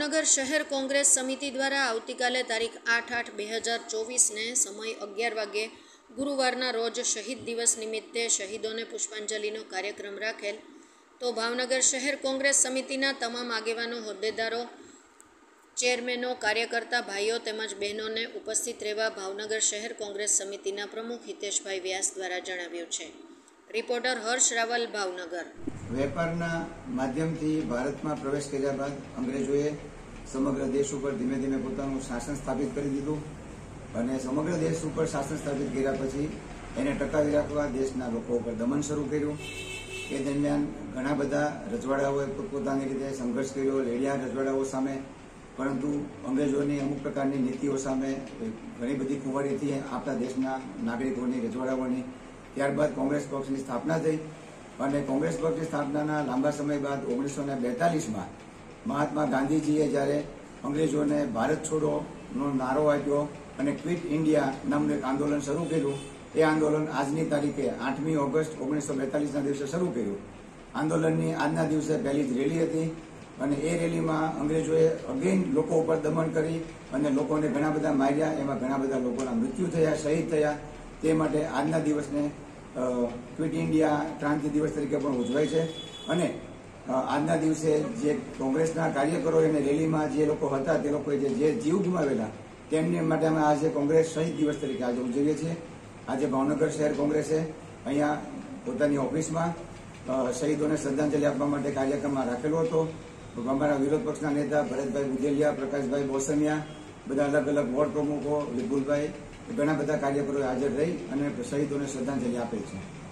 ભાવનગર શહેર કોંગ્રેસ સમિતિ દ્વારા આવતીકાલે તારીખ 8/8/2024ને સમય 11 વાગ્યે ગુરુવારના રોજ શહીદ દિવસ નિમિત્તે શહીદોને પુષ્પાંજલિનો કાર્યક્રમ રાખેલ તો ભાવનગર શહેર કોંગ્રેસ સમિતિના તમામ આગેવાનો, હોદ્દેદારો, ચેરમેનો, કાર્યકર્તા ભાઈઓ તેમજ બહેનોને ઉપસ્થિત રહેવા ભાવનગર શહેર કોંગ્રેસ સમિતિના પ્રમુખ હિતેશભાઈ વ્યાસ દ્વારા જણાવ્યું છે. રિપોર્ટર હર્ષ રાવલ, ભાવનગર. વેપારના માધ્યમથી ભારતમાં પ્રવેશ કર્યા બાદ અંગ્રેજોએ સમગ્ર દેશ ઉપર ધીમે ધીમે પોતાનું શાસન સ્થાપિત કરી દીધું અને સમગ્ર દેશ ઉપર શાસન સ્થાપિત કર્યા પછી એને ટકાવી રાખવા દેશના લોકો ઉપર દમન શરૂ કર્યું. એ દરમિયાન ઘણા બધા રજવાડાઓએ પોતપોતાની રીતે સંઘર્ષ કર્યો, લડ્યા રજવાડાઓ સામે, પરંતુ અંગ્રેજોની અમુક પ્રકારની નીતિઓ સામે ઘણી બધી કુંવરીથી આપણા દેશના નાગરિકોની, રજવાડાઓની. ત્યારબાદ કોંગ્રેસ પક્ષની સ્થાપના થઈ અને કોંગ્રેસ પક્ષની સ્થાપનાના લાંબા સમય બાદ 1942માં મહાત્મા ગાંધીજીએ જ્યારે અંગ્રેજોને ભારત છોડોનો નારો આપ્યો અને ક્વિટ ઇન્ડિયા નામનું એક આંદોલન શરૂ કર્યું. એ આંદોલન આજની તારીખે 8મી ઓગસ્ટ 1942ના દિવસે શરૂ કર્યું. આંદોલનની આજના દિવસે પહેલી જ રેલી હતી અને એ રેલીમાં અંગ્રેજોએ અગેન લોકો ઉપર દમન કરી અને લોકોને ઘણા બધા માર્યા. એમાં ઘણા બધા લોકોના મૃત્યુ થયા, શહીદ થયા. તે માટે આજના દિવસને ક્વિટ ઇન્ડિયા ક્રાંતિ દિવસ તરીકે પણ ઉજવાય છે અને આજના દિવસે જે કોંગ્રેસના કાર્યકરો અને રેલીમાં જે લોકો હતા તે લોકોએ જે જીવ ગુમાવેલા તેમની માટે અમે આજે કોંગ્રેસ શહીદ દિવસ તરીકે આજે ઉજવીએ છીએ. આજે ભાવનગર શહેર કોંગ્રેસે અહીંયા પોતાની ઓફિસમાં શહીદોને શ્રદ્ધાંજલિ આપવા માટે કાર્યક્રમમાં રાખેલો હતો. અમારા વિરોધ પક્ષના નેતા ભરતભાઈ બુધેલિયા, પ્રકાશભાઈ બોસમિયા, બધા અલગ અલગ વોર્ડ પ્રમુખો, વિપુલભાઈ, ઘણા બધા કાર્યકરોએ હાજર રહી અને શહીદોને શ્રદ્ધાંજલિ આપે છે.